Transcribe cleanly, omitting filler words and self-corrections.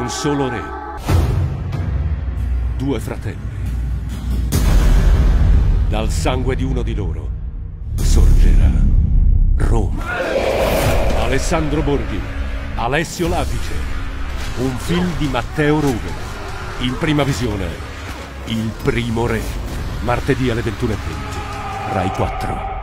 un solo re, due fratelli. Dal sangue di uno di loro sorgerà Roma. Alessandro Borghi, Alessio Lavice, un film di Matteo Ruben. In prima visione, Il primo re, martedì alle 21:20, Rai 4.